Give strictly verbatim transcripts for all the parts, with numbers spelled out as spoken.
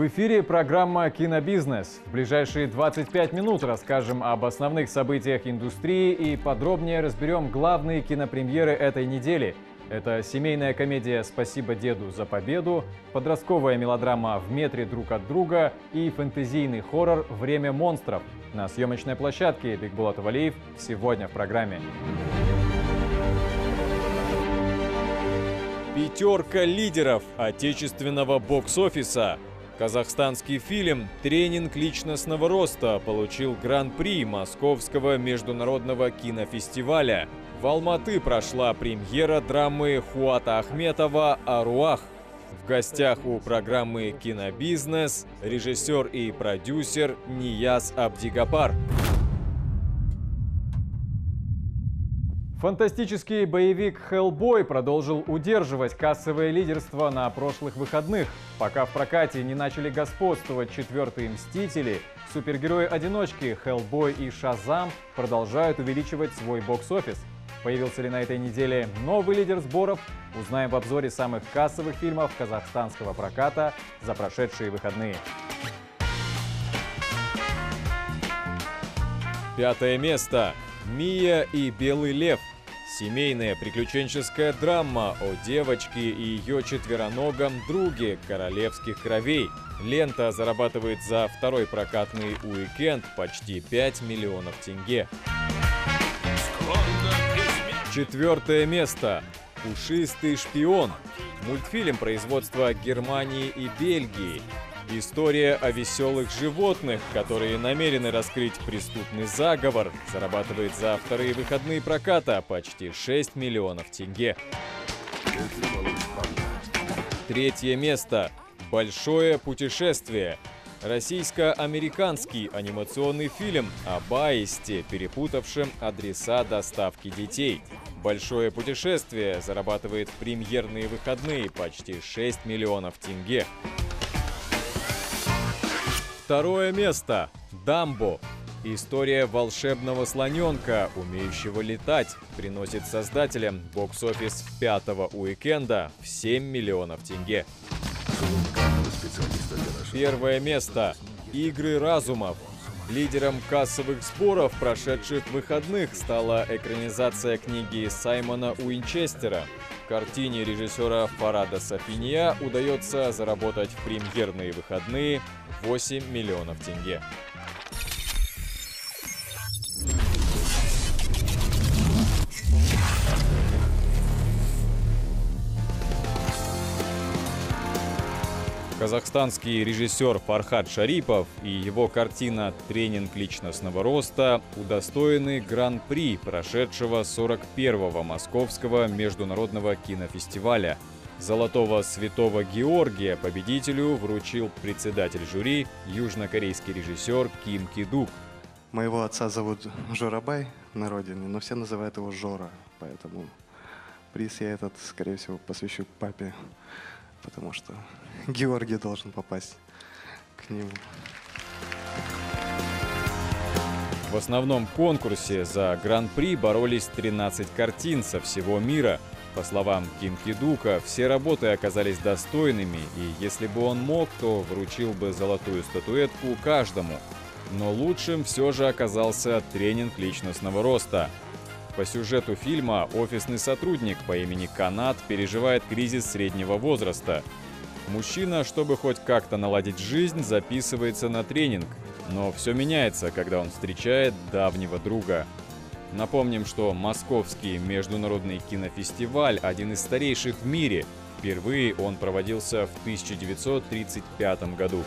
В эфире программа «Кинобизнес». В ближайшие двадцать пять минут расскажем об основных событиях индустрии и подробнее разберем главные кинопремьеры этой недели. Это семейная комедия «Спасибо деду за победу», подростковая мелодрама «В метре друг от друга» и фэнтезийный хоррор «Время монстров». На съемочной площадке Бикбулат Валиев сегодня в программе. Пятерка лидеров отечественного бокс-офиса. Казахстанский фильм «Тренинг личностного роста» получил гран-при Московского международного кинофестиваля. В Алматы прошла премьера драмы Хуата Ахметова «Аруах». В гостях у программы «Кинобизнес» режиссер и продюсер Нияз Абдигапар. Фантастический боевик «Хеллбой» продолжил удерживать кассовое лидерство на прошлых выходных. Пока в прокате не начали господствовать четвертые «Мстители», супергерои-одиночки «Хеллбой» и «Шазам» продолжают увеличивать свой бокс-офис. Появился ли на этой неделе новый лидер сборов? Узнаем в обзоре самых кассовых фильмов казахстанского проката за прошедшие выходные. Пятое место. «Мия и Белый лев». Семейная приключенческая драма о девочке и ее четвероногом друге королевских кровей. Лента зарабатывает за второй прокатный уикенд почти пять миллионов тенге. Четвертое место. «Пушистый шпион». Мультфильм производства Германии и Бельгии. История о веселых животных, которые намерены раскрыть преступный заговор, зарабатывает за вторые выходные проката почти шесть миллионов тенге. Третье место. «Большое путешествие». Российско-американский анимационный фильм об аисте, перепутавшем адреса доставки детей. «Большое путешествие» зарабатывает в премьерные выходные почти шесть миллионов тенге. Второе место. «Дамбо». История волшебного слоненка, умеющего летать, приносит создателям бокс-офис пятого уикенда в семь миллионов тенге. Первое место. «Игры разумов». Лидером кассовых сборов прошедших выходных стала экранизация книги Саймона Уинчестера. Картине режиссера Фарада Сафиния удается заработать в премьерные выходные восемь миллионов тенге. Казахстанский режиссер Фархад Шарипов и его картина «Тренинг личностного роста» удостоены гран-при прошедшего сорок первого Московского международного кинофестиваля. Золотого святого Георгия победителю вручил председатель жюри, южнокорейский режиссер Ким Ки-дук. Моего отца зовут Жорабай на родине, но все называют его Жора, поэтому приз я этот, скорее всего, посвящу папе, потому что Георгий должен попасть к нему. В основном конкурсе за гран-при боролись тринадцать картин со всего мира. По словам Ким Ки-дука, все работы оказались достойными, и если бы он мог, то вручил бы золотую статуэтку каждому. Но лучшим все же оказался «Тренинг личностного роста». По сюжету фильма офисный сотрудник по имени Канат переживает кризис среднего возраста. Мужчина, чтобы хоть как-то наладить жизнь, записывается на тренинг. Но все меняется, когда он встречает давнего друга. Напомним, что Московский международный кинофестиваль – один из старейших в мире. Впервые он проводился в тысяча девятьсот тридцать пятом году.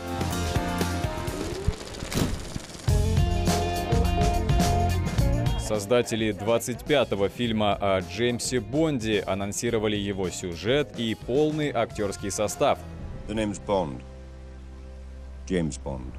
Создатели двадцать пятого фильма о Джеймсе Бонде анонсировали его сюжет и полный актерский состав. The name's Bond. James Bond.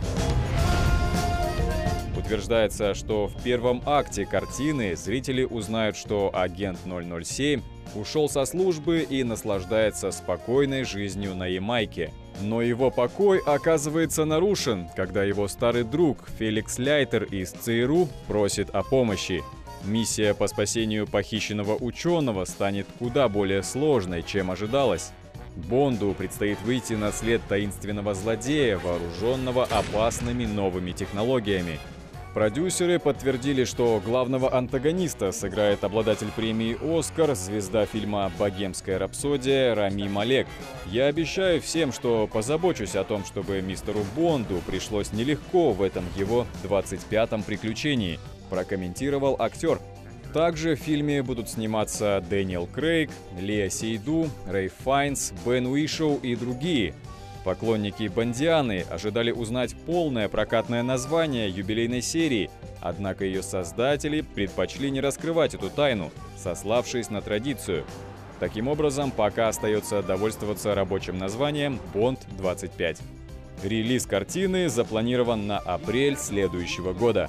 Утверждается, что в первом акте картины зрители узнают, что агент ноль ноль семь ушел со службы и наслаждается спокойной жизнью на Ямайке. Но его покой оказывается нарушен, когда его старый друг Феликс Лейтер из ЦРУ просит о помощи. Миссия по спасению похищенного ученого станет куда более сложной, чем ожидалось. Бонду предстоит выйти на след таинственного злодея, вооруженного опасными новыми технологиями. Продюсеры подтвердили, что главного антагониста сыграет обладатель премии «Оскар», звезда фильма «Богемская рапсодия» Рами Малек. «Я обещаю всем, что позабочусь о том, чтобы мистеру Бонду пришлось нелегко в этом его двадцать пятом приключении», прокомментировал актер. Также в фильме будут сниматься Дэниел Крейг, Леа Сейду, Рэй Файнс, Бен Уишоу и другие. Поклонники Бондианы ожидали узнать полное прокатное название юбилейной серии, однако ее создатели предпочли не раскрывать эту тайну, сославшись на традицию. Таким образом, пока остается довольствоваться рабочим названием «Бонд двадцать пять». Релиз картины запланирован на апрель следующего года.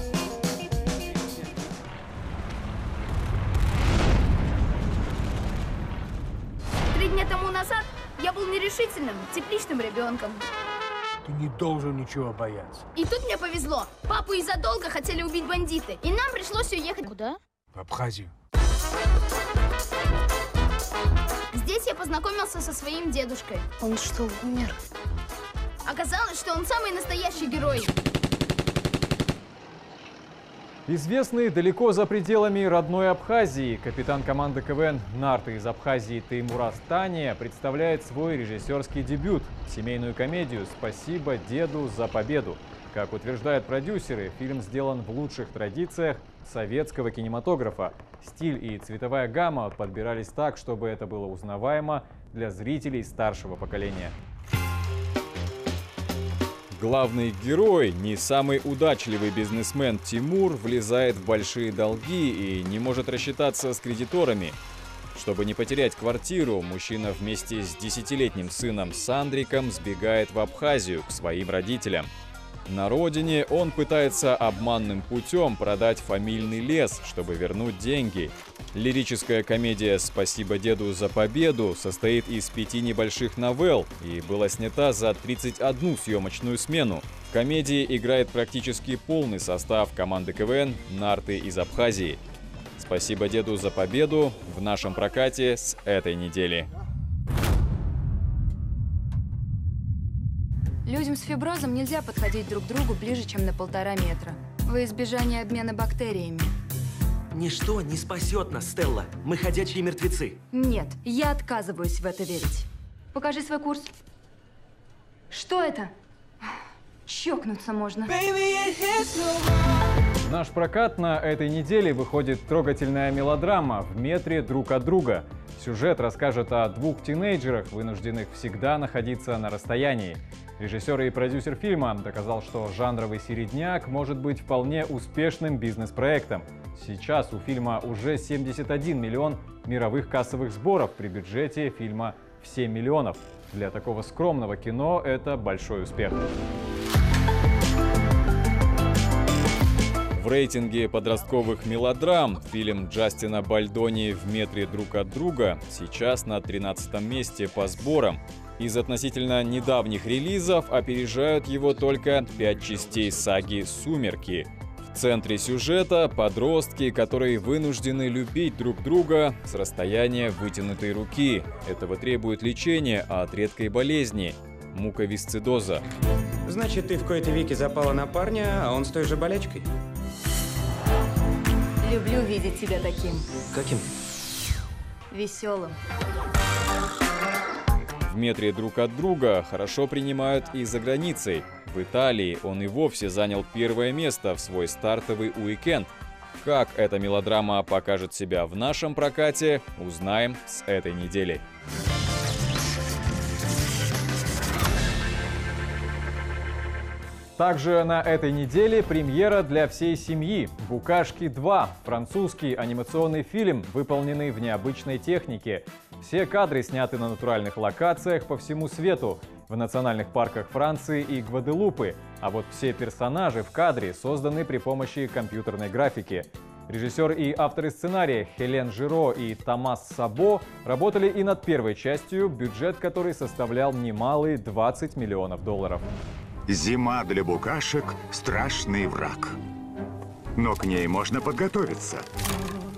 Три дня тому назад я был нерешительным, тепличным ребенком. Ты не должен ничего бояться. И тут мне повезло. Папу из-за долга хотели убить бандиты. И нам пришлось уехать. Куда? В Абхазию. Здесь я познакомился со своим дедушкой. Он что, умер? Оказалось, что он самый настоящий герой. Известный далеко за пределами родной Абхазии, капитан команды КВН «Нарты» из Абхазии Теймураз Тания представляет свой режиссерский дебют – семейную комедию «Спасибо деду за победу». Как утверждают продюсеры, фильм сделан в лучших традициях советского кинематографа. Стиль и цветовая гамма подбирались так, чтобы это было узнаваемо для зрителей старшего поколения. Главный герой, не самый удачливый бизнесмен Тимур, влезает в большие долги и не может рассчитаться с кредиторами. Чтобы не потерять квартиру, мужчина вместе с десятилетним сыном Сандриком сбегает в Абхазию к своим родителям. На родине он пытается обманным путем продать фамильный лес, чтобы вернуть деньги. Лирическая комедия «Спасибо деду за победу» состоит из пяти небольших новелл и была снята за тридцать одну съемочную смену. В комедии играет практически полный состав команды КВН «Нарты» из Абхазии. «Спасибо деду за победу» в нашем прокате с этой недели. Людям с фиброзом нельзя подходить друг к другу ближе, чем на полтора метра. Во избежание обмена бактериями. Ничто не спасет нас, Стелла. Мы ходячие мертвецы. Нет, я отказываюсь в это верить. Покажи свой курс. Что это? Чокнуться можно. В наш прокат на этой неделе выходит трогательная мелодрама «В метре друг от друга». Сюжет расскажет о двух тинейджерах, вынужденных всегда находиться на расстоянии. Режиссер и продюсер фильма доказал, что жанровый середняк может быть вполне успешным бизнес-проектом. Сейчас у фильма уже семьдесят один миллион мировых кассовых сборов при бюджете фильма в семь миллионов. Для такого скромного кино это большой успех. В рейтинге подростковых мелодрам фильм Джастина Бальдони «В метре друг от друга» сейчас на тринадцатом месте по сборам. Из относительно недавних релизов опережают его только пять частей саги «Сумерки». В центре сюжета подростки, которые вынуждены любить друг друга с расстояния вытянутой руки. Этого требует лечение от редкой болезни – муковисцидоза. Значит, ты в кои-то веки запала на парня, а он с той же болячкой? Люблю видеть тебя таким. Каким? Веселым. В метре друг от друга хорошо принимают и за границей. В Италии он и вовсе занял первое место в свой стартовый уикенд. Как эта мелодрама покажет себя в нашем прокате, узнаем с этой недели. Также на этой неделе премьера для всей семьи «Букашки два» – французский анимационный фильм, выполненный в необычной технике. Все кадры сняты на натуральных локациях по всему свету, в национальных парках Франции и Гваделупы, а вот все персонажи в кадре созданы при помощи компьютерной графики. Режиссер и авторы сценария Хелен Жиро и Томас Сабо работали и над первой частью, бюджет которой составлял немалые двадцать миллионов долларов. Зима для букашек – страшный враг. Но к ней можно подготовиться. И каждая букашка делает это по-своему.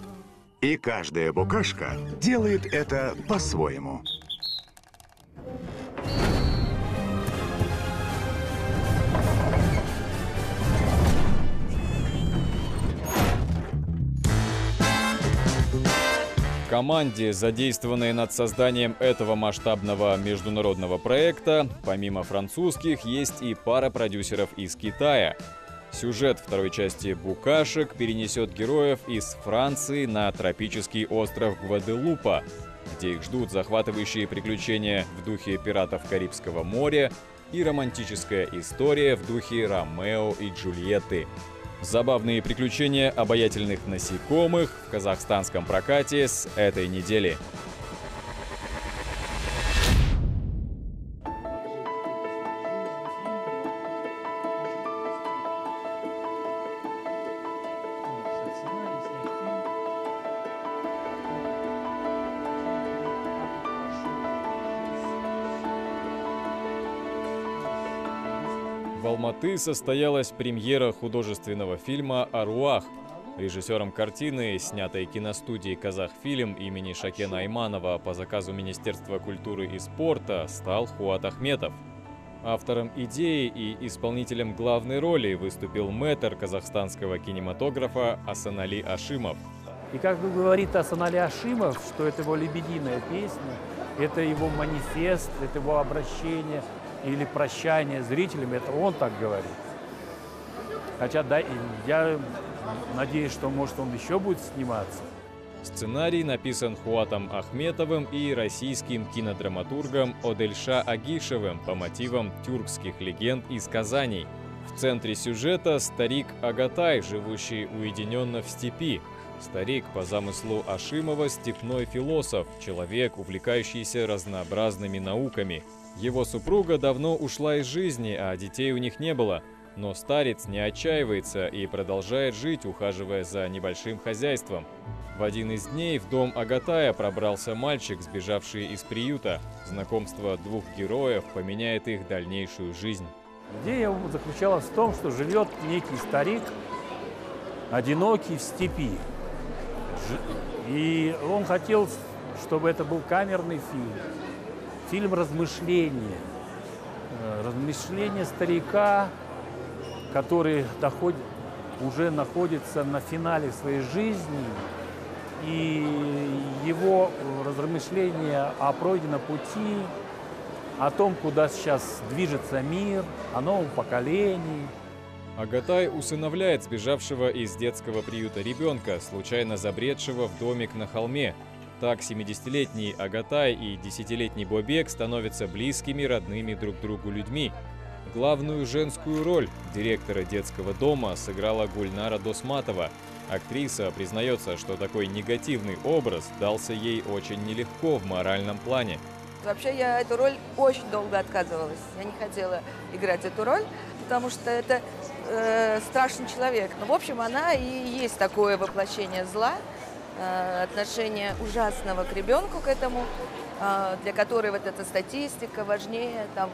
команде, задействованной над созданием этого масштабного международного проекта, помимо французских, есть и пара продюсеров из Китая. Сюжет второй части «Букашек» перенесет героев из Франции на тропический остров Гваделупа, где их ждут захватывающие приключения в духе «Пиратов Карибского моря» и романтическая история в духе «Ромео и Джульетты». Забавные приключения обаятельных насекомых в казахстанском прокате с этой недели. В Алматы состоялась премьера художественного фильма «Аруах». Режиссером картины, снятой киностудией «Казахфильм» имени Шакена Айманова по заказу Министерства культуры и спорта, стал Хуат Ахметов. Автором идеи и исполнителем главной роли выступил мэтр казахстанского кинематографа Асанали Ашимов. И как говорит Асанали Ашимов, что это его лебединая песня, это его манифест, это его обращение или прощание зрителям, это он так говорит. Хотя да, я надеюсь, что может он еще будет сниматься. Сценарий написан Хуатом Ахметовым и российским кинодраматургом Одельша Агишевым по мотивам тюркских легенд из Казани. В центре сюжета старик Агатай, живущий уединенно в степи. Старик, по замыслу Ашимова, степной философ, человек, увлекающийся разнообразными науками. Его супруга давно ушла из жизни, а детей у них не было. Но старец не отчаивается и продолжает жить, ухаживая за небольшим хозяйством. В один из дней в дом Агатая пробрался мальчик, сбежавший из приюта. Знакомство двух героев поменяет их дальнейшую жизнь. Идея заключалась в том, что живет некий старик, одинокий в степи. И он хотел, чтобы это был камерный фильм. Фильм размышления. Размышления старика, который доходит, уже находится на финале своей жизни. И его размышления о пройденном пути, о том, куда сейчас движется мир, о новом поколении. Агатай усыновляет сбежавшего из детского приюта ребенка, случайно забредшего в домик на холме. Так семидесятилетний Агатай и десятилетний Бобек становятся близкими, родными друг другу людьми. Главную женскую роль директора детского дома сыграла Гульнара Досматова. Актриса признается, что такой негативный образ дался ей очень нелегко в моральном плане. Вообще я эту роль очень долго отказывалась. Я не хотела играть эту роль, потому что это э, страшный человек. Но, в общем, она и есть такое воплощение зла, э, отношение ужасного к ребенку, к этому, э, для которой вот эта статистика важнее, там,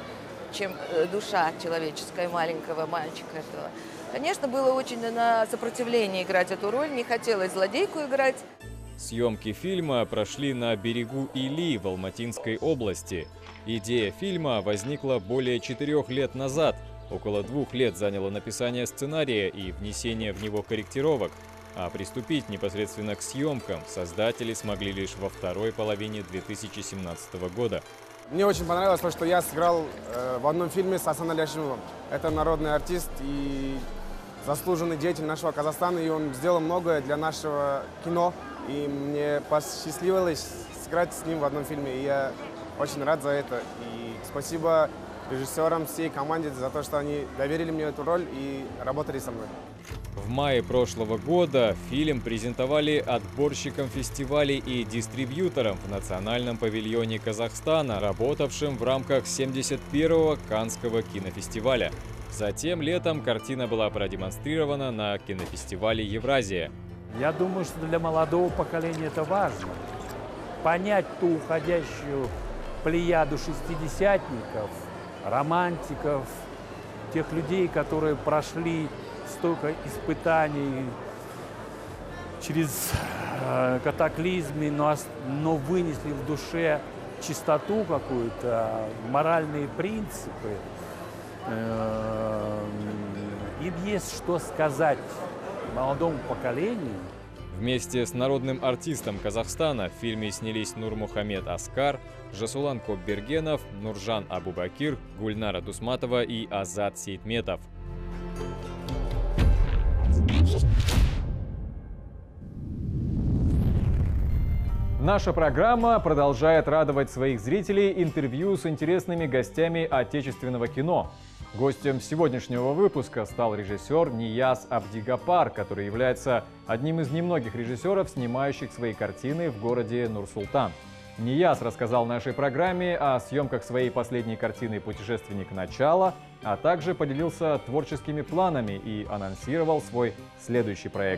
чем душа человеческая маленького мальчика этого. Конечно, было очень на сопротивление играть эту роль, не хотелось злодейку играть. Съемки фильма прошли на берегу Или в Алматинской области. Идея фильма возникла более четырех лет назад. Около двух лет заняло написание сценария и внесение в него корректировок. А приступить непосредственно к съемкам создатели смогли лишь во второй половине две тысячи семнадцатого года. Мне очень понравилось то, что я сыграл э, в одном фильме с Асанали Ашимовым. Это народный артист и заслуженный деятель нашего Казахстана, и он сделал многое для нашего кино. И мне посчастливилось сыграть с ним в одном фильме, и я очень рад за это. И спасибо режиссерам, всей команде за то, что они доверили мне эту роль и работали со мной. В мае прошлого года фильм презентовали отборщикам фестивалей и дистрибьюторам в Национальном павильоне Казахстана, работавшим в рамках семьдесят первого Каннского кинофестиваля. Затем летом картина была продемонстрирована на кинофестивале «Евразия». Я думаю, что для молодого поколения это важно. Понять ту уходящую плеяду шестидесятников, романтиков, тех людей, которые прошли столько испытаний через э, катаклизмы, но, но вынесли в душе чистоту какую-то, моральные принципы. Э, им есть что сказать молодому поколению. Вместе с народным артистом Казахстана в фильме снялись Нурмухамед Аскар, Жасулан Копбергенов, Нуржан Абубакир, Гульнара Дусматова и Азат Сейтметов. Наша программа продолжает радовать своих зрителей интервью с интересными гостями отечественного кино. Гостем сегодняшнего выпуска стал режиссер Нияз Абдигапар, который является одним из немногих режиссеров, снимающих свои картины в городе Нур-Султан. Нияз рассказал нашей программе о съемках своей последней картины «Путешественник. Начало», а также поделился творческими планами и анонсировал свой следующий проект.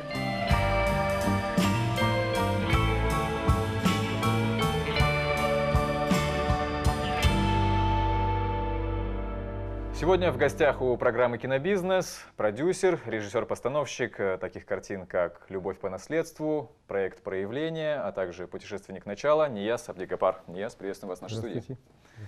Сегодня в гостях у программы «Кинобизнес» продюсер, режиссер-постановщик таких картин, как «Любовь по наследству», проект «Проявление», а также «Путешественник. Начало» Нияз Абдигапар. Нияз, приветствуем вас в нашей студии.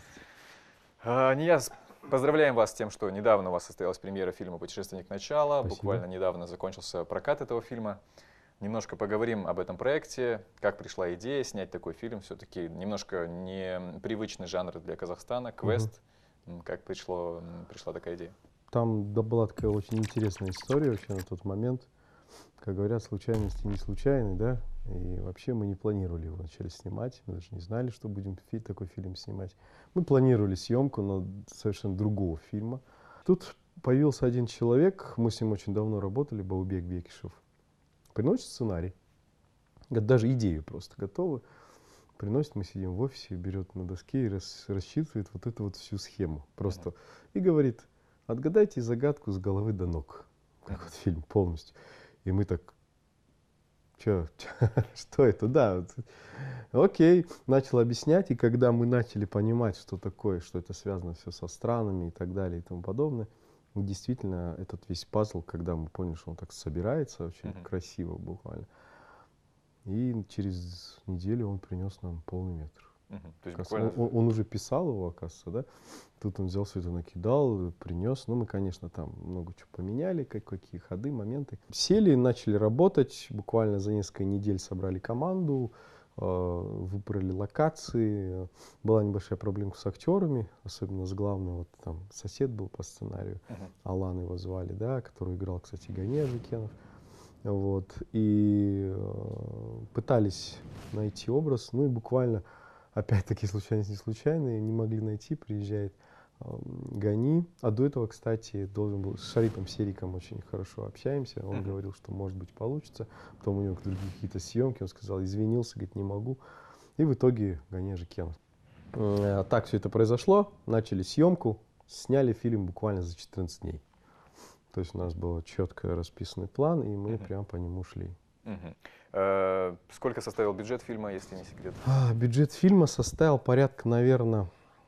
А, Нияз, поздравляем вас с тем, что недавно у вас состоялась премьера фильма «Путешественник. Начало». Спасибо. Буквально недавно закончился прокат этого фильма. Немножко поговорим об этом проекте, как пришла идея снять такой фильм. Все-таки немножко непривычный жанр для Казахстана, квест. Угу. Как пришло, пришла такая идея? Там да, была такая очень интересная история вообще на тот момент. Как говорят, случайности не случайны, да? И вообще мы не планировали его начали снимать. Мы даже не знали, что будем фи такой фильм снимать. Мы планировали съемку, но совершенно другого фильма. Тут появился один человек, мы с ним очень давно работали, Баубек Бекишев. Приносит сценарий, даже идею просто готовы. Приносит, мы сидим в офисе, берет на доске и рас, рассчитывает вот эту вот всю схему. Просто. И говорит, отгадайте загадку с головы до ног. Как вот фильм полностью. И мы так, чё, чё, что это? Да, вот. Окей. Начал объяснять. И когда мы начали понимать, что такое, что это связано все со странами и так далее и тому подобное, действительно, этот весь пазл, когда мы поняли, что он так собирается, очень mm-hmm. красиво буквально. И через неделю он принес нам полный метр. Угу. То есть буквально... он, он уже писал его, оказывается, да? Тут он взял все это, накидал, принес. Ну, мы, конечно, там много чего поменяли, как, какие ходы, моменты. Сели, начали работать. Буквально за несколько недель собрали команду, э, выбрали локации. Была небольшая проблема с актерами, особенно с главным. Вот там сосед был по сценарию, угу. Алан его звали, да, который играл, кстати, Гания Жикенов. Вот, и э, пытались найти образ, ну и буквально, опять-таки, случайность не случайные, не могли найти, приезжает э, Гани, а до этого, кстати, должен был, с Шарипом Сериком очень хорошо общаемся, он mm-hmm. говорил, что может быть получится, потом у него другие какие-то съемки, он сказал, извинился, говорит, не могу, и в итоге Гания Жикенов. Э, так все это произошло, начали съемку, сняли фильм буквально за четырнадцать дней. То есть у нас был четко расписанный план, и мы uh-huh. прям по нему шли. Uh-huh. uh, сколько составил бюджет фильма, если не секрет? А, бюджет фильма составил порядка, наверное,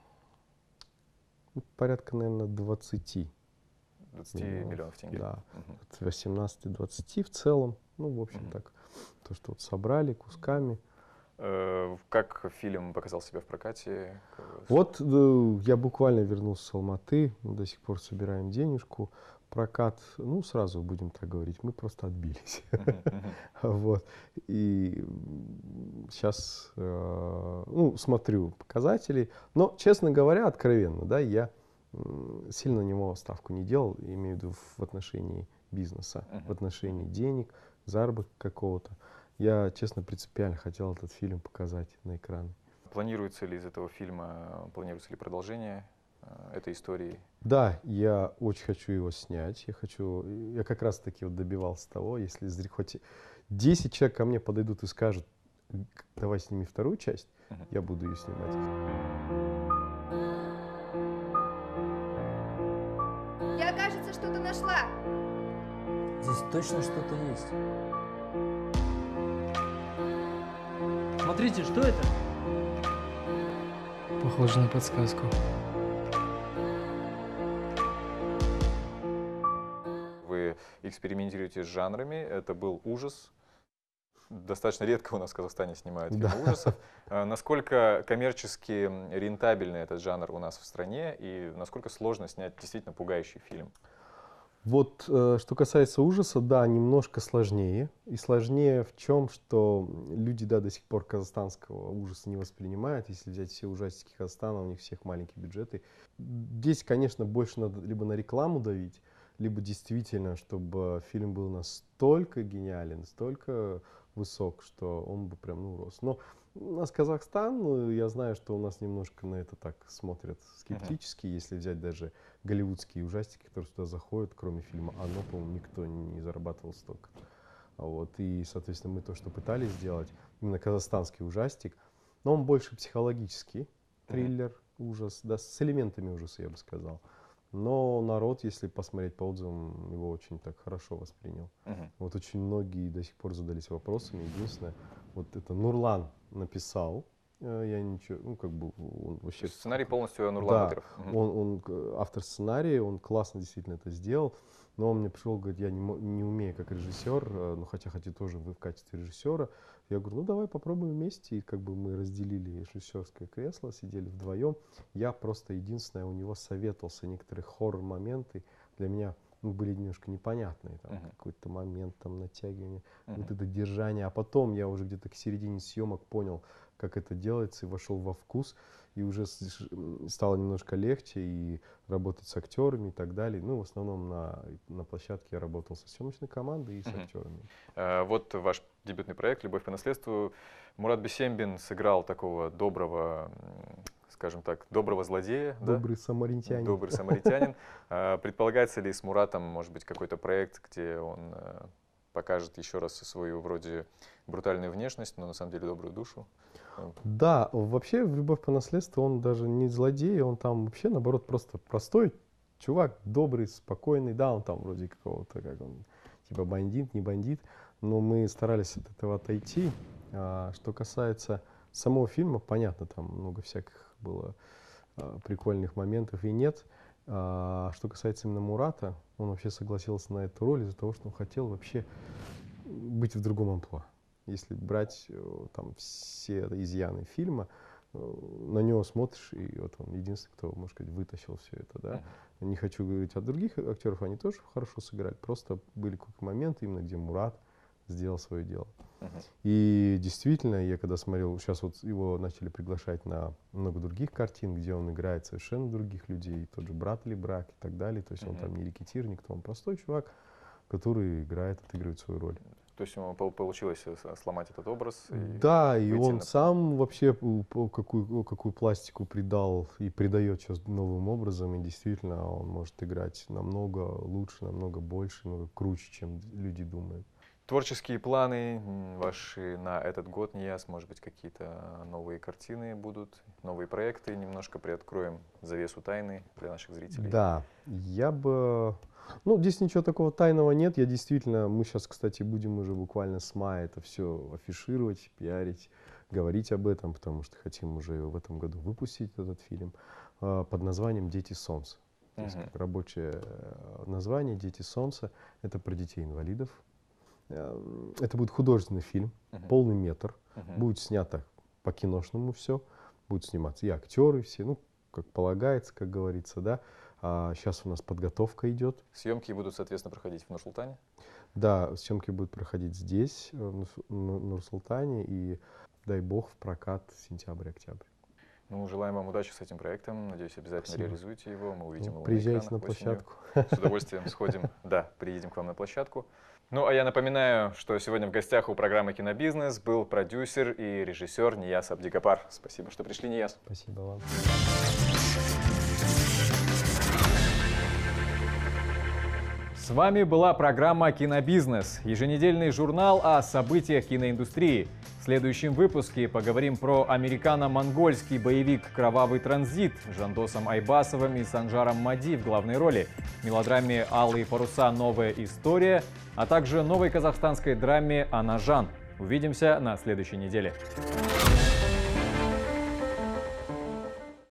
порядка, наверное, двадцати. двадцати миллионов, миллионов тенге? Да, uh-huh. от восемнадцати-двадцати в целом. Ну, в общем, uh-huh. так, то, что вот собрали кусками. Uh, как фильм показал себя в прокате? Вот uh, я буквально вернулся с Алматы, мы до сих пор собираем денежку. Прокат, ну, сразу будем так говорить, мы просто отбились. Uh-huh, uh-huh. Вот. И сейчас, э, ну, смотрю показатели, но, честно говоря, откровенно, да, я сильно на него ставку не делал, имею в виду в отношении бизнеса, uh-huh. в отношении денег, заработка какого-то. Я, честно, принципиально хотел этот фильм показать на экране. Планируется ли из этого фильма, планируется ли продолжение этой истории? Да, я очень хочу его снять. Я хочу, я как раз таки вот добивался того, если хоть десять человек ко мне подойдут и скажут, давай сними вторую часть, uh-huh. я буду ее снимать. Я, кажется, что-то нашла. Здесь точно что-то есть. Смотрите, что это? Похоже на подсказку. Вы экспериментируете с жанрами. Это был ужас. Достаточно редко у нас в Казахстане снимают фильмы да. ужасов. Насколько коммерчески рентабельный этот жанр у нас в стране и насколько сложно снять действительно пугающий фильм? Вот э, что касается ужаса, да, немножко сложнее. И сложнее в чем, что люди, да, до сих пор казахстанского ужаса не воспринимают. Если взять все ужастики Казахстана, у них всех маленькие бюджеты. Здесь, конечно, больше надо либо на рекламу давить, либо действительно, чтобы фильм был настолько гениален, настолько высок, что он бы прям, ну, рос. Но у нас Казахстан, я знаю, что у нас немножко на это так смотрят скептически. Uh-huh. Если взять даже голливудские ужастики, которые сюда заходят, кроме фильма «Оно», по-моему, никто не зарабатывал столько. Вот. И, соответственно, мы то, что пытались сделать, именно казахстанский ужастик, но он больше психологический, триллер, uh-huh. ужас, да, с элементами ужаса, я бы сказал. Но народ, если посмотреть по отзывам, его очень так хорошо воспринял. Uh-huh. Вот очень многие до сих пор задались вопросами. Единственное, вот это Нурлан написал, я ничего, ну как бы он вообще... Сценарий полностью Нурлан да, uh-huh. он, он автор сценария, он классно действительно это сделал. Но он мне пришел, говорит, я не, не умею как режиссер, ну хотя хотя тоже вы в качестве режиссера. Я говорю, ну давай попробуем вместе. И как бы мы разделили режиссерское кресло, сидели вдвоем. Я просто единственное у него советовался. Некоторые хоррор-моменты для меня ну, были немножко непонятные. Там, uh-huh. Какой-то момент, там, натягивание, uh-huh. вот это держание. А потом я уже где-то к середине съемок понял, как это делается, и вошел во вкус. И уже стало немножко легче и работать с актерами и так далее. Ну, в основном на, на площадке я работал со съемочной командой и с uh-huh. актерами. А, вот ваш дебютный проект «Любовь по наследству». Мурат Бесембин сыграл такого доброго, скажем так, доброго злодея. Добрый да? самаритянин. Добрый самаритянин. А, предполагается ли с Муратом, может быть, какой-то проект, где он а, покажет еще раз свою вроде брутальную внешность, но на самом деле добрую душу? Да, вообще в «Любовь по наследству» он даже не злодей, он там вообще, наоборот, просто простой чувак, добрый, спокойный. Да, он там вроде какого-то, как он, типа бандит, не бандит, но мы старались от этого отойти. А, что касается самого фильма, понятно, там много всяких было а, прикольных моментов и нет. А, что касается именно Мурата, он вообще согласился на эту роль из-за того, что он хотел вообще быть в другом амплуа. Если брать там все изъяны фильма, на него смотришь, и вот он единственный, кто, может сказать, вытащил все это, да. Uh-huh. Не хочу говорить о других актерах, они тоже хорошо сыграли, просто были какие-то моменты, именно где Мурат сделал свое дело. Uh-huh. И действительно, я когда смотрел, сейчас вот его начали приглашать на много других картин, где он играет совершенно других людей, тот же «Брат или брак» и так далее, то есть uh-huh. он там не рекетир, никто, он простой чувак, который играет, отыгрывает свою роль. То есть ему получилось сломать этот образ? И да, и он на... сам вообще какую, какую пластику придал и придает сейчас новым образом. И действительно он может играть намного лучше, намного больше, намного круче, чем люди думают. Творческие планы ваши на этот год, Нияз, может быть, какие-то новые картины будут, новые проекты? Немножко приоткроем завесу тайны для наших зрителей. Да, я бы... Ну, здесь ничего такого тайного нет. Я действительно, мы сейчас, кстати, будем уже буквально с мая это все афишировать, пиарить, говорить об этом, потому что хотим уже в этом году выпустить этот фильм э, под названием «Дети солнца». То есть, как рабочее название «Дети солнца». Это про детей-инвалидов. Э, это будет художественный фильм, uh-huh. полный метр. Uh-huh. Будет снято по-киношному все. Будут сниматься и актеры все, ну, как полагается, как говорится, да. А сейчас у нас подготовка идет. Съемки будут, соответственно, проходить в Нур-Султане? Да, съемки будут проходить здесь, в Нур-Султане, и, дай бог, в прокат сентябрь-октябрь. Ну, желаем вам удачи с этим проектом. Надеюсь, обязательно Спасибо. реализуете его. Мы увидим ну, его приезжайте на экранах на площадку. Осенью. С удовольствием сходим. Да, приедем к вам на площадку. Ну, а я напоминаю, что сегодня в гостях у программы «Кинобизнес» был продюсер и режиссер Нияз Абдигапар. Спасибо, что пришли, Нияз. Спасибо вам. С вами была программа «Кинобизнес», еженедельный журнал о событиях киноиндустрии. В следующем выпуске поговорим про американо-монгольский боевик «Кровавый транзит» с Жандосом Айбасовым и Санжаром Мади в главной роли, мелодраме «Алые паруса. Новая история», а также новой казахстанской драме «Анажан». Увидимся на следующей неделе.